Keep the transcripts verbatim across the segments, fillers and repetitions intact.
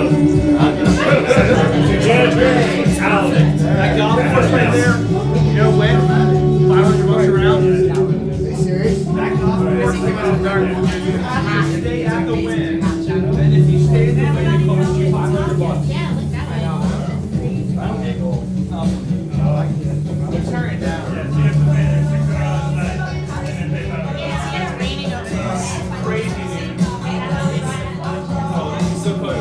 That golf course right there, you know when? five hundred bucks around. Are you serious? That golf course came out of the dark. You have to stay at the win. And if you stay in the win, it costs you five hundred bucks. Yeah, look that way. Okay, cool. Turn it down. Yeah, it's raining over there. Crazy, dude. Oh, this is so cool.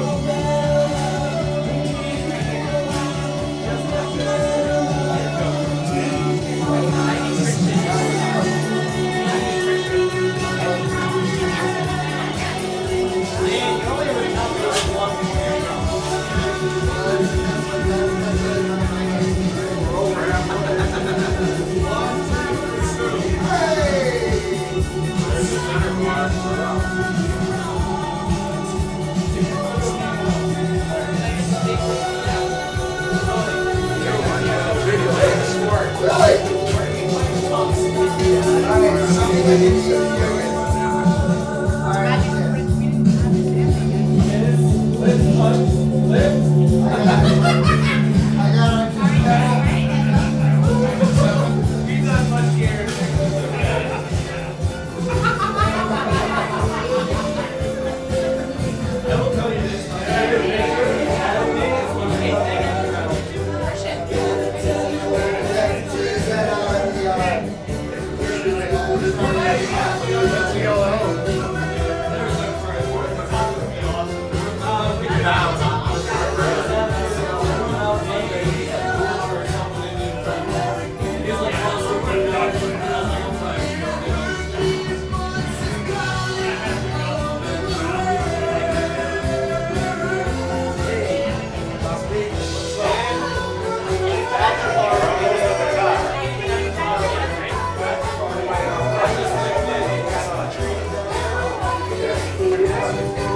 Thank you.